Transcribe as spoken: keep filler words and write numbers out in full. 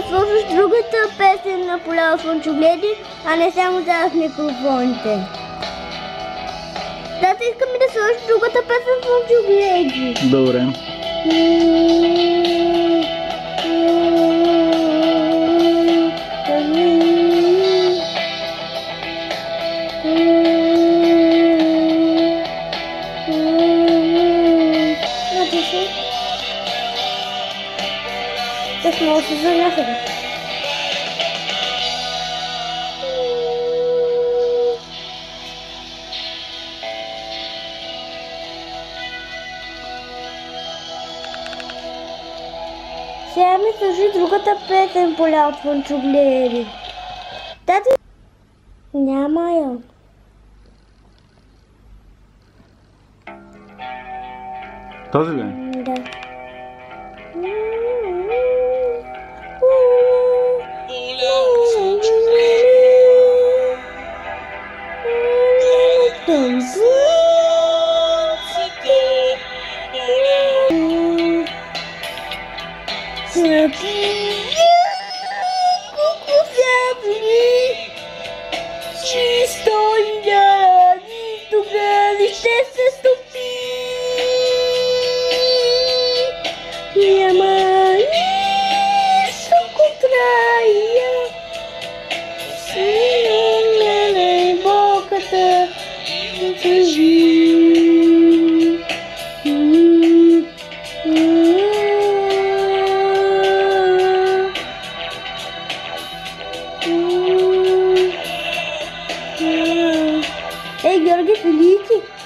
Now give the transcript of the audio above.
сложиш другата песен на Поляно Слънчогледи, а не само за микрофоните. Тата, искам и да сложиш другата песен Слънчогледи. Добре. Сейчас мы уже заняли. Сега ми служи другата песен Поляно Слънчогледи. Тати, няма я. Този ли? Да. Чисто яди, тогава ще се стопи. Няма нищо края. Сина небоката кажи. Ей, Георги Филики!